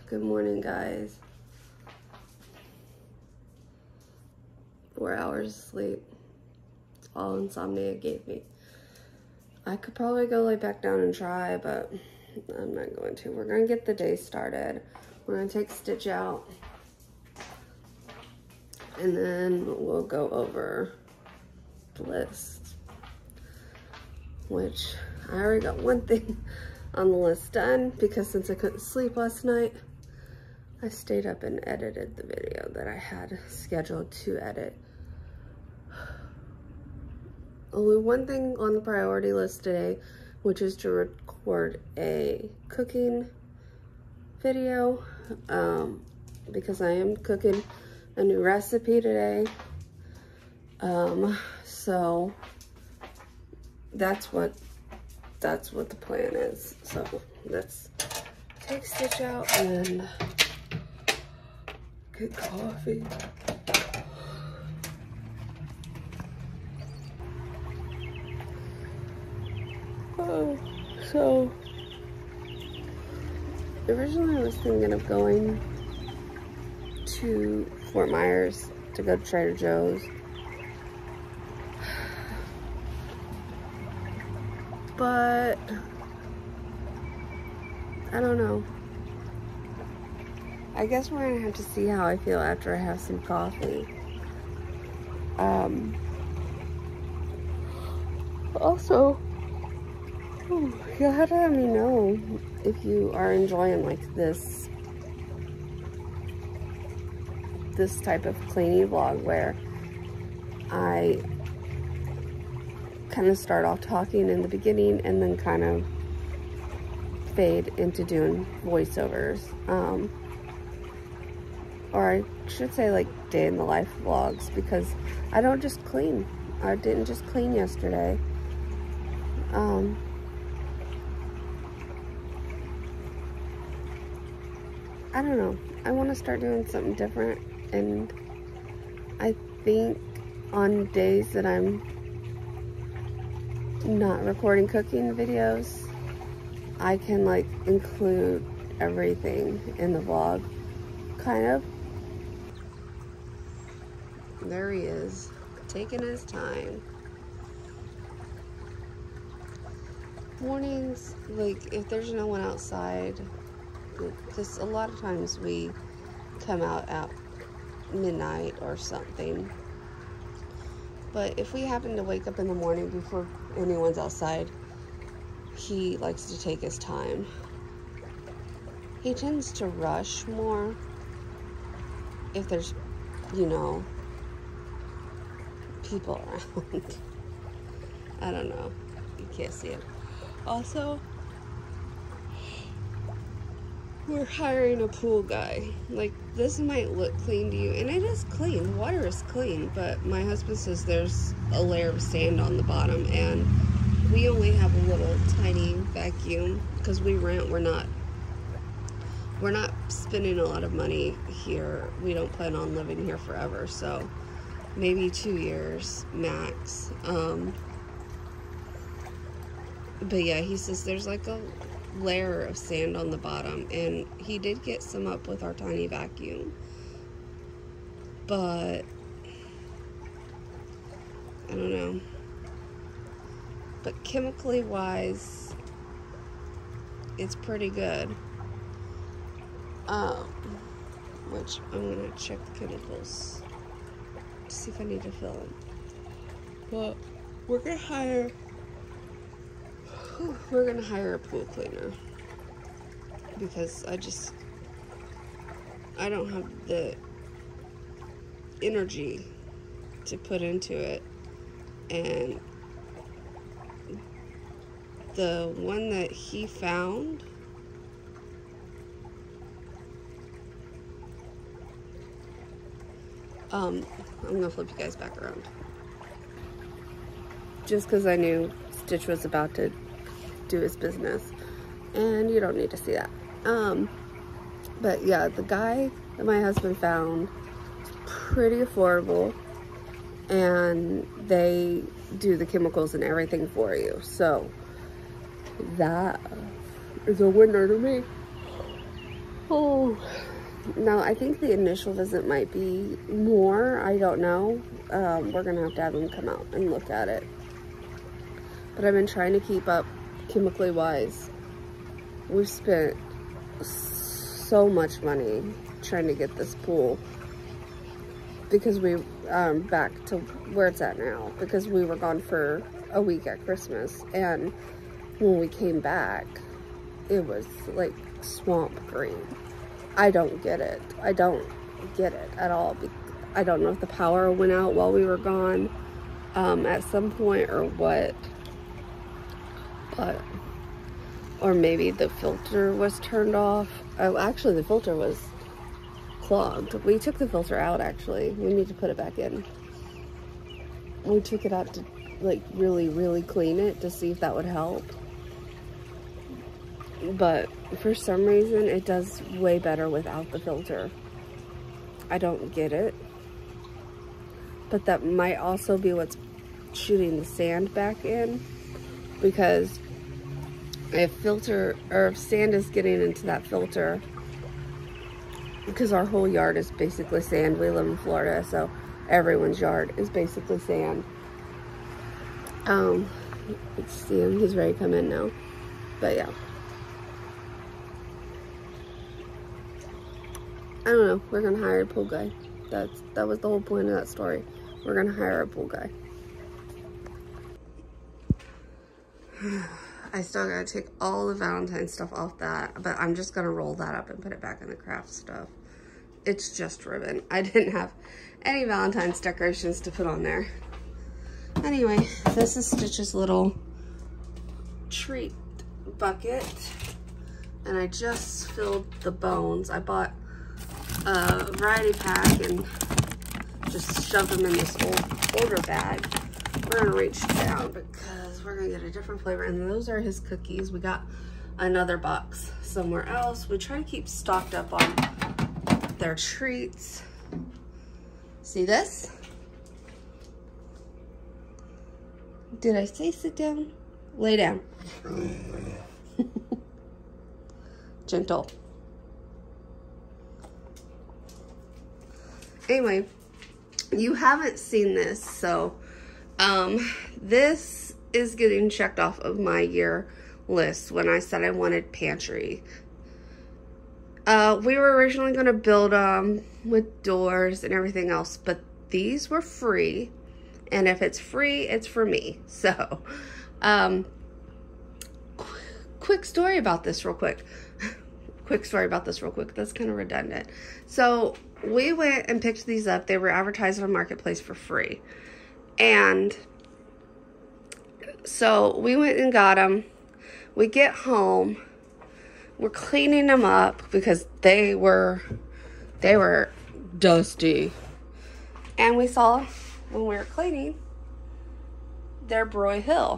Good morning, guys. 4 hours of sleep. It's all insomnia gave me. I could probably go lay back down and try, but I'm not going to. We're gonna get the day started. We're gonna take Stitch out, and then we'll go over the list, which I already got one thing on the list done, because since I couldn't sleep last night, I stayed up and edited the video that I had scheduled to edit. Only one thing on the priority list today, which is to record a cooking video, because I am cooking a new recipe today. So that's what the plan is. So let's take Stitch out and get coffee. So originally I was thinking of going to Fort Myers to go to Trader Joe's, but I don't know. I guess we're gonna have to see how I feel after I have some coffee. Also, you'll have to let me know if you are enjoying like this type of cleaning vlog where I kind of start off talking in the beginning and then kind of fade into doing voiceovers. Or I should say like day in the life vlogs, because I don't just clean. I didn't just clean yesterday. I don't know. I want to start doing something different, and I think on days that I'm not recording cooking videos, I can like include everything in the vlog, kind of. There he is, taking his time. Mornings, like if there's no one outside, because a lot of times we come out at midnight or something, but if we happen to wake up in the morning before anyone's outside, he likes to take his time. He tends to rush more if there's, you know, people around. I don't know, you can't see it. Also, we're hiring a pool guy. Like, this might look clean to you, and it is clean. Water is clean, but my husband says there's a layer of sand on the bottom, and we only have a little tiny vacuum because we rent. We're not spending a lot of money here. We don't plan on living here forever, so maybe 2 years max. But yeah, he says there's like a layer of sand on the bottom, and he did get some up with our tiny vacuum, but I don't know. But chemically wise, it's pretty good. Which I'm gonna check the chemicals to see if I need to fill them. But we're gonna hire a pool cleaner, because I don't have the energy to put into it. And the one that he found, I'm gonna flip you guys back around just because I knew Stitch was about to do his business, and you don't need to see that. But yeah, the guy that my husband found is pretty affordable, and they do the chemicals and everything for you. So that is a winner to me. Oh, no, I think the initial visit might be more. I don't know. We're going to have him come out and look at it. But I've been trying to keep up chemically wise. We've spent so much money trying to get this pool because we back to where it's at now, because we were gone for a week at Christmas, and when we came back it was like swamp green. I don't get it. I don't get it at all. I don't know if the power went out while we were gone at some point or what, but or maybe the filter was turned off. Oh, actually the filter was clogged. We took the filter out, actually. We need to put it back in. We took it out to like really clean it to see if that would help. But for some reason it does way better without the filter. I don't get it. But that might also be what's shooting the sand back in, because if filter or if sand is getting into that filter, because our whole yard is basically sand. We live in Florida, so everyone's yard is basically sand. Let's see him. He's ready to come in now. But yeah, I don't know. We're gonna hire a pool guy. That was the whole point of that story. We're gonna hire a pool guy. I still gotta take all the Valentine stuff off that, but I'm just gonna roll that up and put it back in the craft stuff. It's just ribbon. I didn't have any Valentine's decorations to put on there. Anyway, this is Stitch's little treat bucket, and I just filled the bones. I bought a variety pack and just shoved them in this older bag. We're gonna reach down because we're gonna get a different flavor, and those are his cookies. We got another box somewhere else. We try to keep stocked up on their treats. See this? Did I say sit down? Lay down. Gentle. Anyway, you haven't seen this, so this is getting checked off of my year list when I said I wanted pantry. We were originally going to build with doors and everything else, but these were free, and if it's free, it's for me. So quick story about this real quick. That's kind of redundant. So we went and picked these up. They were advertised on Marketplace for free. And so we went and got them. We get home. We're cleaning them up because they were dusty. And we saw, when we were cleaning, they're Broyhill.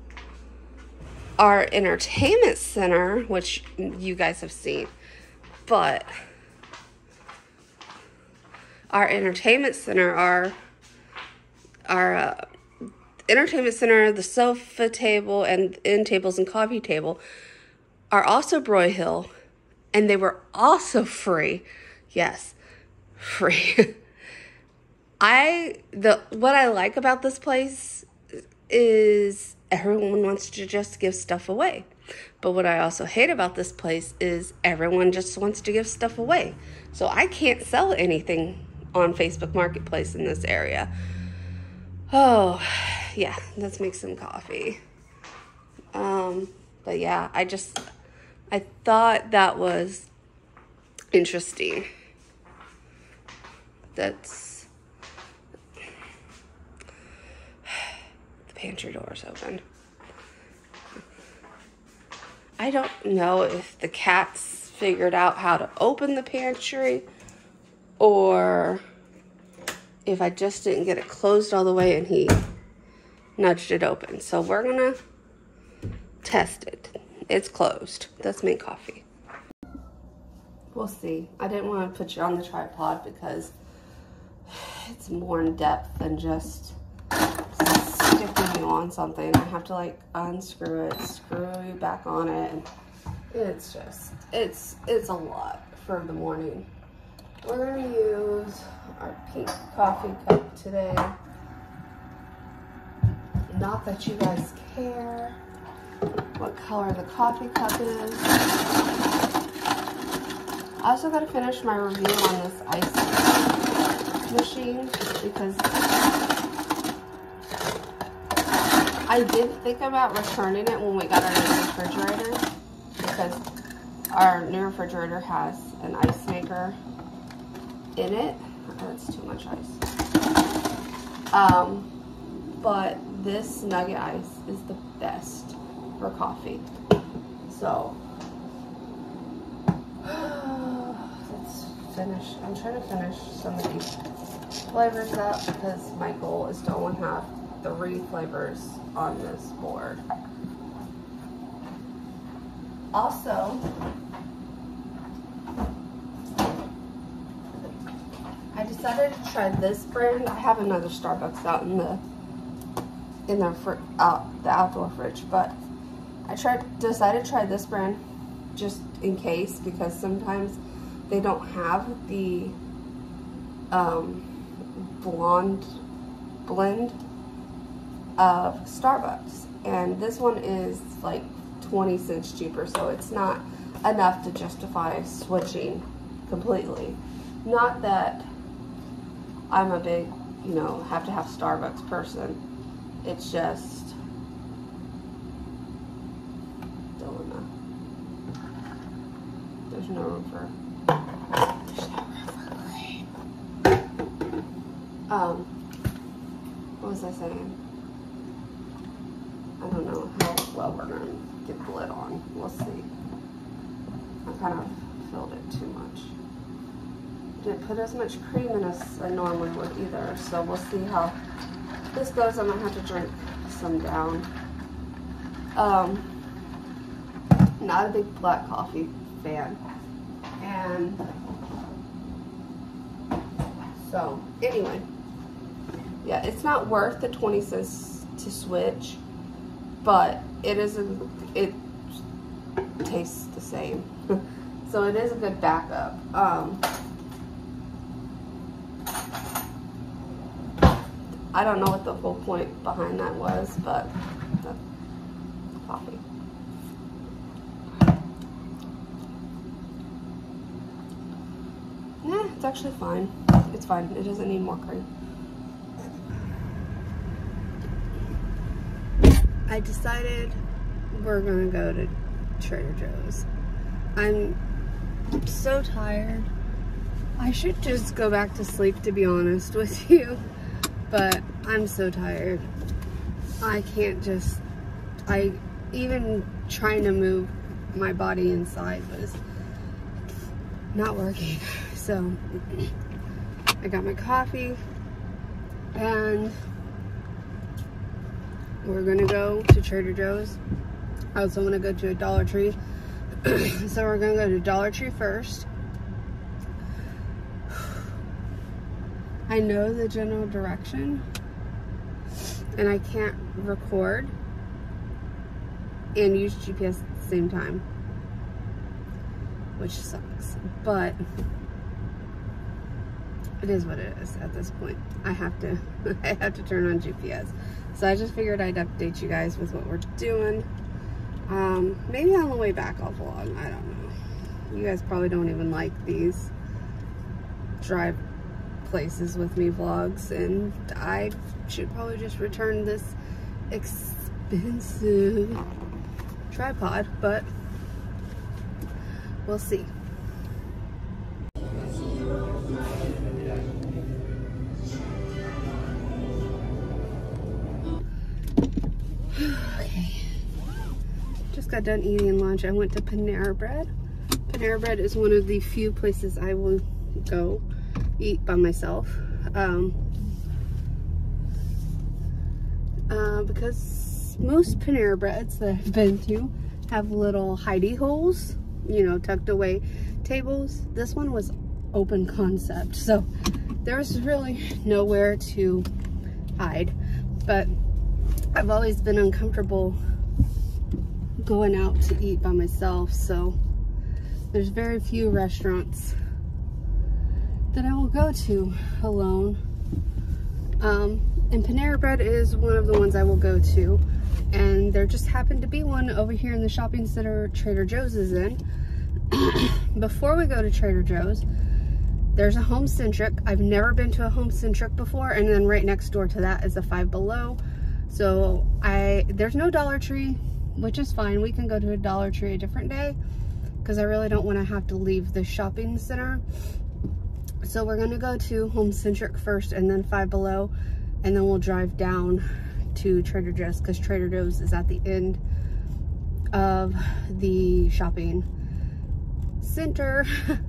Our entertainment center, which you guys have seen, but our entertainment center, our entertainment center, the sofa table and end tables and coffee table are also Broyhill, and they were also free. Yes, free. What I like about this place is everyone wants to just give stuff away. But what I also hate about this place is everyone just wants to give stuff away. So I can't sell anything on Facebook Marketplace in this area. Oh, yeah, let's make some coffee. But yeah, I thought that was interesting. That's... The pantry door's open. I don't know if the cats figured out how to open the pantry or if I just didn't get it closed all the way and he nudged it open. So we're gonna test it. It's closed. Let's make coffee. We'll see. I didn't want to put you on the tripod because it's more in depth than just sticking you on something. I have to like unscrew it, screw you back on it, and it's a lot for the morning. We're gonna use our pink coffee cup today. Not that you guys care what color the coffee cup is. I also gotta finish my review on this ice machine because I did think about returning it when we got our new refrigerator, because our new refrigerator has an ice maker in it. Oh, that's too much ice. But this nugget ice is the best for coffee. So let's finish. I'm trying to finish some of these flavors up because my goal is to only have 3 flavors on this board. Also, I decided to try this brand. I have another Starbucks out in the outdoor fridge, but I decided to try this brand just in case, because sometimes they don't have the blonde blend of Starbucks, and this one is like 20 cents cheaper, so it's not enough to justify switching completely. Not that I'm a big, you know, have to have Starbucks person. It's just there's no room for what was I saying? I don't know how well we're gonna get the lid on. We'll see. I kind of filled it too much. Didn't put as much cream in as I normally would either, so we'll see how this goes. I might have to drink some down. Not a big black coffee fan, and so anyway, yeah, it's not worth the 20 cents to switch, but it tastes the same. So it is a good backup. I don't know what the whole point behind that was, but that's coffee. Yeah, it's actually fine. It's fine. It doesn't need more cream. I decided we're gonna go to Trader Joe's. I'm so tired. I should just go back to sleep, to be honest with you, but I'm so tired. I can't just, even trying to move my body inside was not working. So I got my coffee and we're gonna go to Trader Joe's. I also want to go to a Dollar Tree. So we're gonna go to Dollar Tree first. I know the general direction and I can't record and use GPS at the same time, which sucks, but it is what it is at this point. I have to turn on GPS. So I just figured I'd update you guys with what we're doing. Maybe on the way back I'll vlog, I don't know. You guys probably don't even like these drive places with me vlogs, and I should probably just return this expensive tripod, but we'll see. Okay, just got done eating lunch. I went to Panera Bread. Panera Bread is one of the few places I will go eat by myself, because most Panera Breads that I've been to have little hidey holes, you know, tucked away tables. This one was open concept, so there was really nowhere to hide. But I've always been uncomfortable going out to eat by myself, so There's very few restaurants that I will go to alone. And Panera Bread is one of the ones I will go to. And there just happened to be one over here in the shopping center Trader Joe's is in. Before we go to Trader Joe's, there's a Home Centric. I've never been to a Home Centric before, and then right next door to that is a Five Below. So there's no Dollar Tree, which is fine. We can go to a Dollar Tree a different day because I really don't want to have to leave the shopping center. So we're gonna go to Home Centric first and then Five Below, and then we'll drive down to Trader Joe's because Trader Joe's is at the end of the shopping center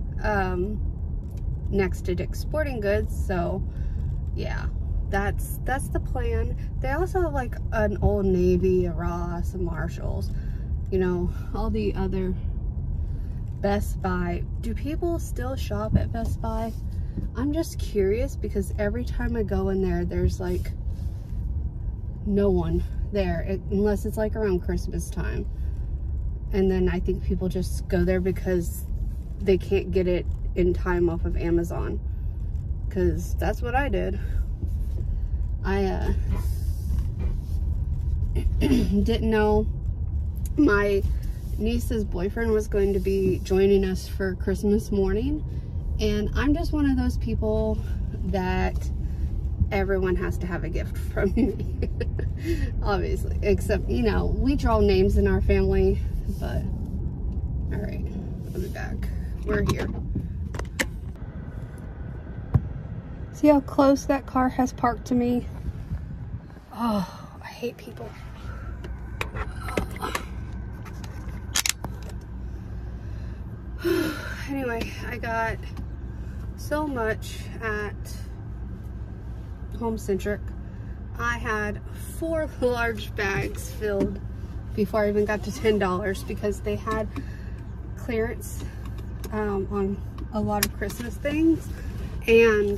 next to Dick's Sporting Goods. So yeah, that's the plan. They also have like an Old Navy, a Ross, a Marshalls, you know, all the other Best Buy. Do people still shop at Best Buy? I'm just curious because every time I go in there, there's like no one there unless it's like around Christmas time. And then I think people just go there because they can't get it in time off of Amazon, because that's what I did. I didn't know my niece's boyfriend was going to be joining us for Christmas morning, and I'm just one of those people that everyone has to have a gift from me. Obviously, except, you know, we draw names in our family. But all right, I'll be back. We're here. See how close that car has parked to me? Oh, I hate people. Anyway, I got so much at Home Centric. I had 4 large bags filled before I even got to $10 because they had clearance on a lot of Christmas things, and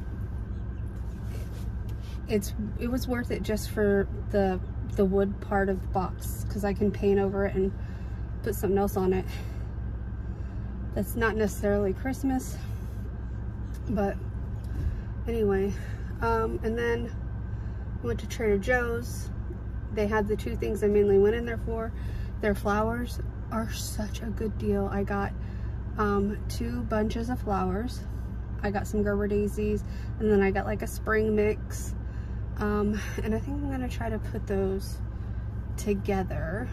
it was worth it just for the wood part of the box, because I can paint over it and put something else on it that's not necessarily Christmas. But anyway, and then I went to Trader Joe's. They had the 2 things I mainly went in there for. Their flowers are such a good deal. I got 2 bunches of flowers. I got some Gerber daisies, and then I got like a spring mix. And I think I'm gonna try to put those together.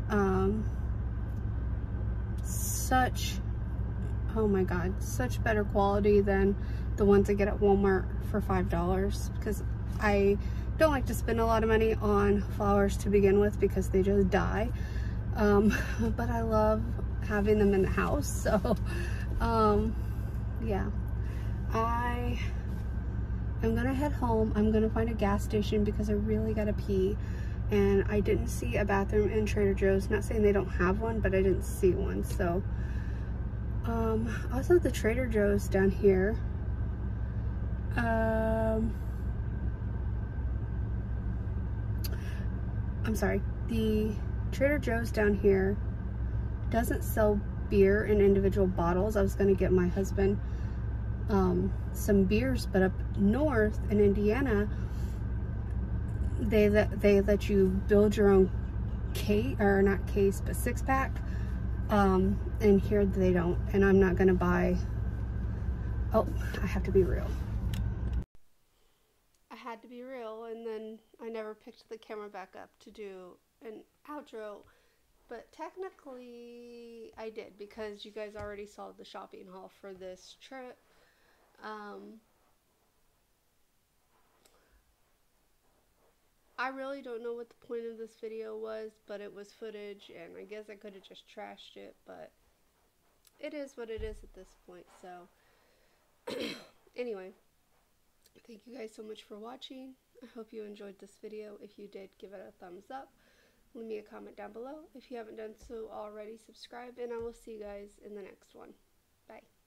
Oh my god, such better quality than the ones I get at Walmart for $5, because I don't like to spend a lot of money on flowers to begin with because they just die. But I love having them in the house. So yeah, I am gonna head home. I'm gonna find a gas station because I really gotta pee, and I didn't see a bathroom in Trader Joe's. Not saying they don't have one, but I didn't see one. So also the Trader Joe's down here, I'm sorry, the Trader Joe's down here doesn't sell beer in individual bottles. I was going to get my husband some beers, but up north in Indiana, they let you build your own case, or not case, but 6-pack. And here they don't, and I'm not going to buy. Oh, I have to be real. I had to be real, and then I never picked the camera back up to do an outro, but technically I did, because you guys already saw the shopping haul for this trip. I really don't know what the point of this video was, but it was footage, and I guess I could have just trashed it, but it is what it is at this point. So anyway, thank you guys so much for watching. I hope you enjoyed this video. If you did, give it a thumbs up. Leave me a comment down below. If you haven't done so already, subscribe, and I will see you guys in the next one. Bye.